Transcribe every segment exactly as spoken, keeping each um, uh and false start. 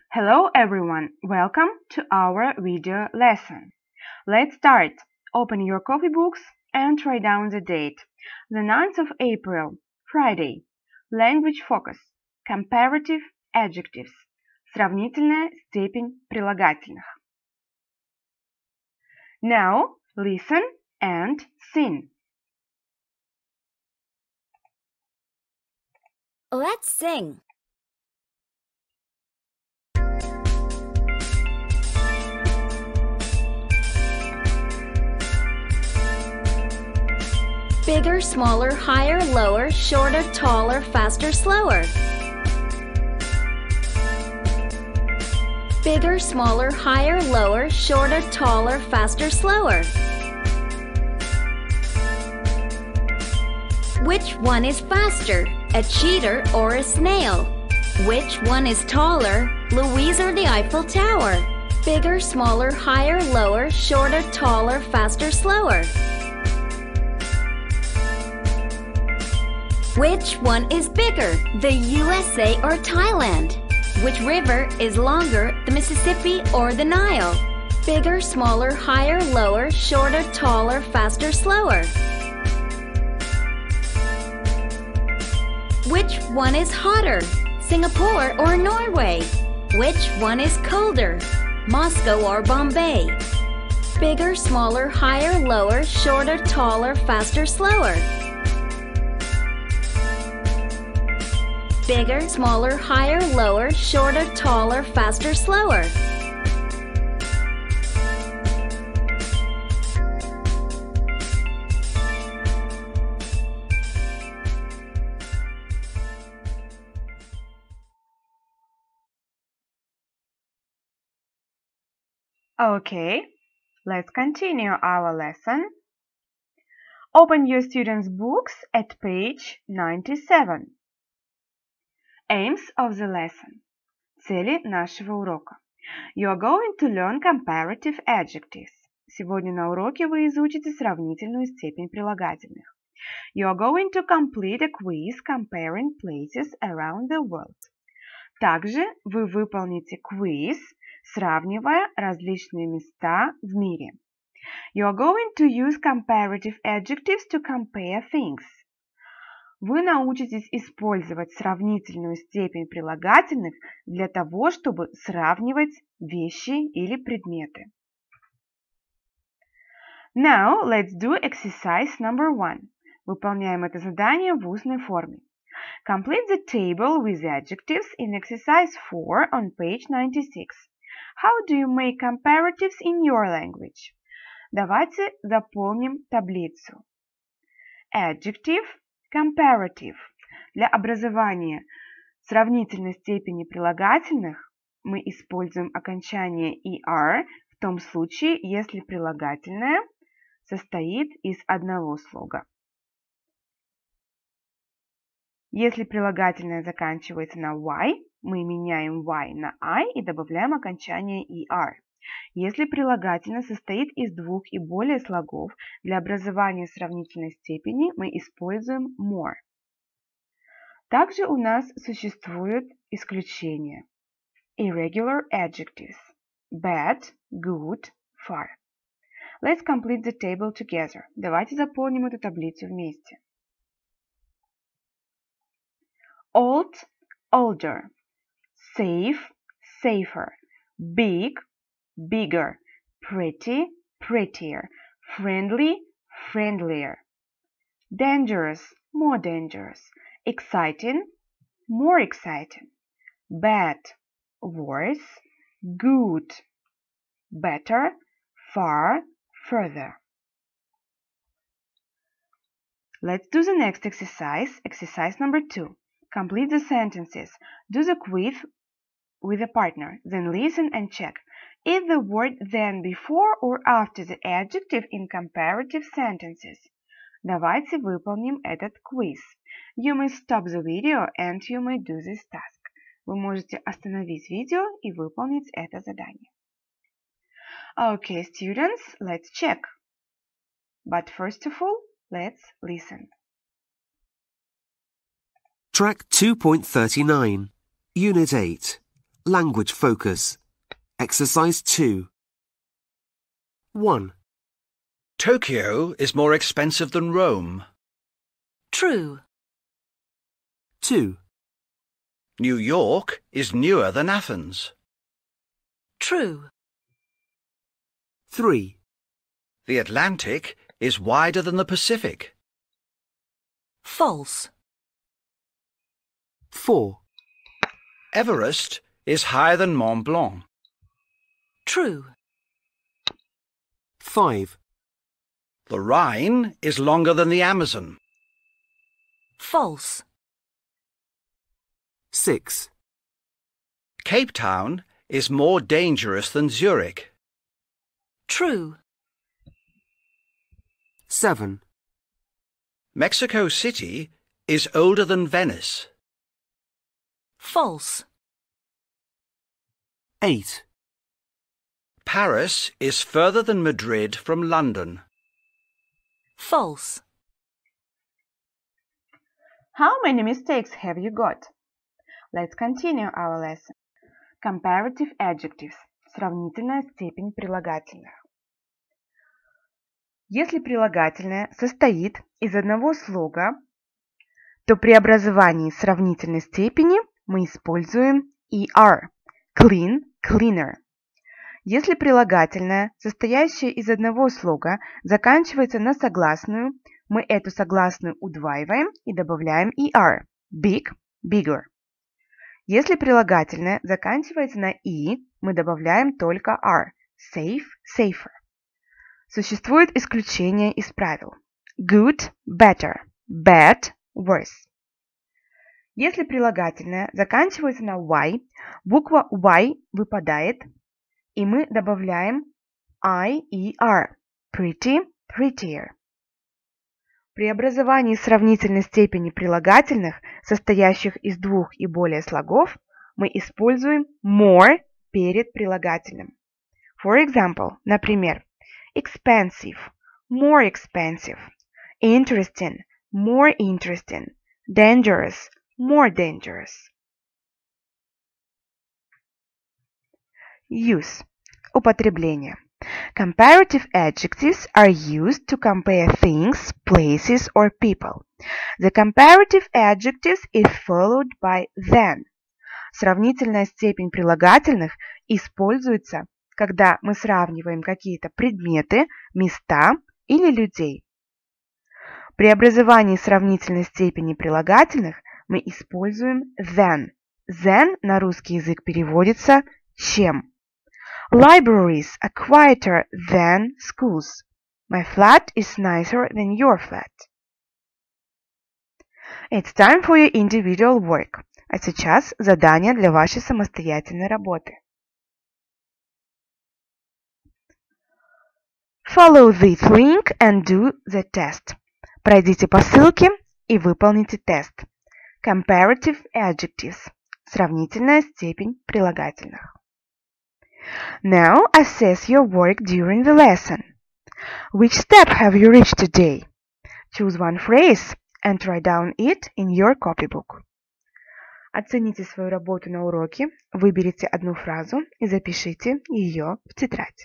Hello everyone, welcome to our video lesson. Let's start. Open your copybooks and write down the date. The ninth of April, Friday. Language focus. Comparative adjectives. Сравнительная степень прилагательных. Now, listen and sing. Let's sing. Bigger, smaller, higher, lower, shorter, taller, faster, slower. Bigger, smaller, higher, lower, shorter, taller, faster, slower. Which one is faster, a cheetah or a snail? Which one is taller, Louise or the Eiffel Tower? Bigger, smaller, higher, lower, shorter, taller, faster, slower. Which one is bigger, the U S A or Thailand? Which river is longer, the Mississippi or the Nile? Bigger, smaller, higher, lower, shorter, taller, faster, slower. Which one is hotter, Singapore or Norway? Which one is colder, Moscow or Bombay? Bigger, smaller, higher, lower, shorter, taller, faster, slower. Bigger, smaller, higher, lower, shorter, taller, faster, slower. Okay, let's continue our lesson. Open your students' books at page ninety-seven. Aims of the lesson. Цели нашего урока. You are going to learn comparative adjectives. Сегодня на уроке вы изучите сравнительную степень прилагательных. You are going to complete a quiz comparing places around the world. Также вы выполните квиз, сравнивая различные места в мире. You are going to use comparative adjectives to compare things. Вы научитесь использовать сравнительную степень прилагательных для того, чтобы сравнивать вещи или предметы. Now, let's do exercise number one. Выполняем это задание в устной форме. Complete the table with adjectives in exercise four on page ninety-six. How do you make comparatives in your language? Давайте заполним таблицу. Adjective, comparative. Для образования сравнительной степени прилагательных мы используем окончание er в том случае, если прилагательное состоит из одного слога. Если прилагательное заканчивается на y, мы меняем y на I и добавляем окончание er. Если прилагательное состоит из двух и более слогов, для образования сравнительной степени мы используем more. Также у нас существуют исключения. Irregular adjectives. Bad, good, far. Let's complete the table together. Давайте заполним эту таблицу вместе. Old, older. Safe, safer. Big, bigger. Pretty, prettier. Friendly, friendlier. Dangerous, more dangerous. Exciting, more exciting. Bad, worse. Good, better. Far, further. Let's do the next exercise, exercise number two. Complete the sentences. Do the quiz with a partner, then listen and check. Is the word then before or after the adjective in comparative sentences? Давайте выполним этот квиз. You may stop the video and you may do this task. Вы можете остановить видео и выполнить это задание. Okay, students, let's check. But first of all, let's listen. Track two point three nine, Unit eight. Language focus. Exercise two. one. Tokyo is more expensive than Rome. True. two. New York is newer than Athens. True. three. The Atlantic is wider than the Pacific. False. four. Everest is higher than Mont Blanc. True. five. The Rhine is longer than the Amazon. False. six. Cape Town is more dangerous than Zurich. True. seven. Mexico City is older than Venice. False. eight. Paris is further than Madrid from London. False. How many mistakes have you got? Let's continue our lesson. Comparative adjectives. Сравнительная степень прилагательных. Если прилагательное состоит из одного слога, то при образовании сравнительной степени мы используем er. Clean, cleaner. Если прилагательное, состоящее из одного слога, заканчивается на согласную, мы эту согласную удваиваем и добавляем er. Big, bigger. Если прилагательное заканчивается на и, мы добавляем только r. Safe, safer. Существует исключение из правил. Good, better. Bad, worse. Если прилагательное заканчивается на y, буква y выпадает, и мы добавляем I и R. Pretty, prettier. При образовании сравнительной степени прилагательных, состоящих из двух и более слогов, мы используем more перед прилагательным. For example, например, expensive, more expensive, interesting, more interesting, dangerous, more dangerous. Use. Употребление. Comparative adjectives are used to compare things, places, or people. The comparative adjectives is followed by than. Сравнительная степень прилагательных используется, когда мы сравниваем какие-то предметы, места или людей. При образовании сравнительной степени прилагательных мы используем than. Than на русский язык переводится чем. Libraries are quieter than schools. My flat is nicer than your flat. It's time for your individual work. А сейчас задание для вашей самостоятельной работы. Follow this link and do the test. Пройдите по ссылке и выполните тест. Comparative adjectives. Сравнительная степень прилагательных. Now assess your work during the lesson. Which step have you reached today? Choose one phrase and write down it in your copybook. Оцените свою работу на уроке, выберите одну фразу и запишите ее в тетрадь.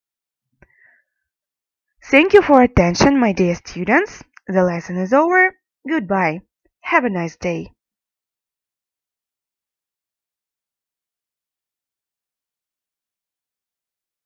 Thank you for attention, my dear students. The lesson is over. Goodbye. Have a nice day.